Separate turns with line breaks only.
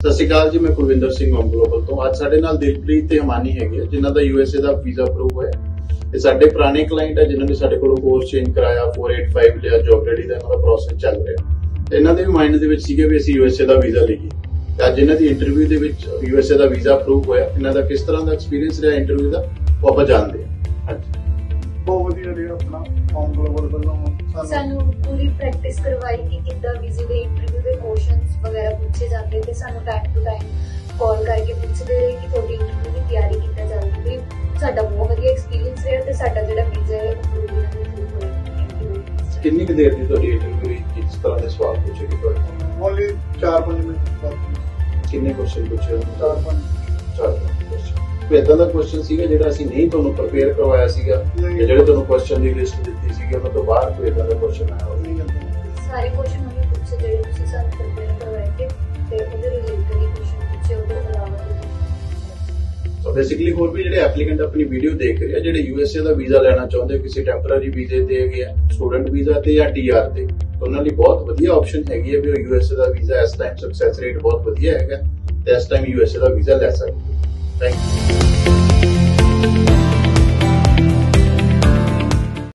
ਸਤਿ ਸ਼੍ਰੀ ਅਕਾਲ ਜੀ, ਮੈਂ ਕੁਲਵਿੰਦਰ ਸਿੰਘ ਹੋਮ ਗਲੋਬਲ ਤੋਂ। ਅੱਜ ਸਾਡੇ ਨਾਲ ਦਿਲਪ੍ਰੀਤ ਤੇ ਹਮਾਨੀ ਹੈਗੇ ਆ, ਜਿਨ੍ਹਾਂ ਦਾ USA ਦਾ ਵੀਜ਼ਾ ਅਪਰੂਵ ਹੋਇਆ। ਇਹ ਸਾਡੇ ਪੁਰਾਣੇ ਕਲਾਇੰਟ ਹੈ, ਜਿਨ੍ਹਾਂ ਨੇ ਸਾਡੇ ਕੋਲੋਂ ਕੋਰਸ ਚੇਂਜ ਕਰਾਇਆ, 485 ਲਿਆ, ਜੌਬ ਰੈਡੀ ਦਾ ਇਹਨਾਂ ਦਾ ਪ੍ਰੋਸੈਸ ਚੱਲ ਰਿਹਾ। ਤੇ ਇਹਨਾਂ ਦੇ ਵੀ ਮਾਈਂਡ ਦੇ ਵਿੱਚ ਸੀਗੇ ਵੀ ਅਸੀਂ USA ਦਾ ਵੀਜ਼ਾ ਲਈਏ। ਤੇ ਅੱਜ ਇਹਨਾਂ ਦੀ ਇੰਟਰਵਿਊ ਦੇ ਵਿੱਚ USA ਦਾ ਵੀਜ਼ਾ ਅਪਰੂਵ ਹੋਇਆ। ਇਹਨਾਂ ਦਾ ਕਿਸ ਤਰ੍ਹਾਂ ਦਾ ਐਕਸਪੀਰੀਅੰਸ ਰਿਹਾ ਇੰਟਰਵਿਊ ਦਾ, ਉਹ ਆਪਾਂ ਜਾਣਦੇ ਹਾਂ। ਹਾਂਜੀ,
ਬਹੁਤ ਵਧੀਆ ਰਿਹਾ ਆਪਣਾ ਹੋਮ ਗਲੋਬਲ ਵੱਲੋਂ
ਸਾਨੂੰ ਪੂਰੀ ਪ੍ਰੈਕਟਿਸ ਕਰਵਾਈ ਕਿ ਕਿੱਦਾਂ ਵੀਜ਼ੇ ਦੇ ਇੰਟਰਵਿਊ ਦੇ ਕੁਐਸਚਨਸ ਵਗੈਰਾ ਪੁੱਛੇ ਜਾਂਦੇ ਤੇ ਸਾਨੂੰ ਟਾਈਮ ਟੂ ਟਾਈਮ ਕਾਲ ਕਰਕੇ ਪੁੱਛਦੇ ਰਹੇ ਕਿ ਤੁਹਾਡੀ ਇੰਟਰਵਿਊ ਦੀ ਤਿਆਰੀ ਕਿੱਦਾਂ ਚੱਲਦੀ ਹੈ। ਸਾਡਾ ਬਹੁਤ ਵਧੀਆ ਐਕਸਪੀਰੀਅੰਸ ਰਿਹਾ ਤੇ ਸਾਡਾ ਜਿਹੜਾ ਵੀਜ਼ਾ ਹੈ ਅਪਰੂਵ ਹੋਇਆ।
ਕਿੰਨੀ ਕੁ ਦੇਰ ਦੀ ਤੁਹਾਡੀ ਇੰਟਰਵਿਊ ਕਿਸ ਤਰ੍ਹਾਂ ਦੇ ਸਵਾਲ ਪੁੱਛੇ ਕਿ ਤੁਹਾਡੇ
ਓਨਲੀ 4-5 ਮਿੰਟ ਬਾਅਦ
ਕਿੰਨੇ ਕੁਐਸਚਨ ਪੁੱਛੇ?
4-5
ਕੁਐਸਚਨ। ਕੋਈ ਏਦਾਂ ਦਾ ਕੁਐਸਚਨ ਸੀਗਾ ਜਿਹੜਾ ਅਸੀਂ ਨਹੀਂ ਤੁਹਾਨੂੰ ਪ੍ਰਪੇਅਰ ਕਰਵਾਇਆ ਸੀਗਾ, ਜਿਹੜੇ ਤੁਹਾਨੂੰ ਕੁਐਸਚਨ ਦੀ ਲਿਸਟ ਦਿੱਤੀ ਸੀਗੀ ਉਹਨਾਂ ਤੋਂ ਬਾਹਰ ਕੋਈ ਏਦਾਂ ਦਾ ਕੁਐਸਚਨ ਆਇਆ ਹੋਵੇ?
ਸਾਰੇ ਕੁਐਸਚਨ ਉਹਨੇ ਪੁੱਛੇ ਜਿਹੜੇ ਤੁਸੀਂ ਸਾਨੂੰ ਪ੍ਰਪੇਅਰ ਕਰਵਾਏ ਤੇ ਉਹਦੇ ਰਿਲੇਟਡ ਹੀ ਕੁਐਸਚਨ ਪੁੱਛੇ, ਉਹਦੇ ਇਲਾਵਾ
ਸੋ ਬੇਸਿਕਲੀ ਹੋਰ ਵੀ ਜਿਹੜੇ ਐਪਲੀਕੈਂਟ ਆਪਣੀ ਵੀਡੀਓ ਦੇਖ ਰਹੇ ਆ, ਜਿਹੜੇ USA ਦਾ ਵੀਜ਼ਾ ਲੈਣਾ ਚਾਹੁੰਦੇ ਕਿਸੇ ਟੈਂਪਰੇਰੀ ਵੀਜ਼ੇ ਤੇ ਹੈਗੇ ਆ, ਸਟੂਡੈਂਟ ਵੀਜ਼ਾ ਤੇ ਜਾਂ TR ਤੇ, ਉਹਨਾਂ ਲਈ ਬਹੁਤ ਵਧੀਆ ਆਪਸ਼ਨ ਹੈਗੀ ਹੈ ਵੀ ਉਹ USA ਦਾ ਵੀਜ਼ਾ ਇਸ ਟਾਈਮ ਸਕਸੈਸ ਰੇਟ ਬਹੁਤ ਵਧੀਆ ਹੈਗਾ ਤੇ ਇਸ ਟਾਈਮ USA ਦਾ ਵੀਜ਼ਾ ਲੈ ਸਕਦੇ। Thank you.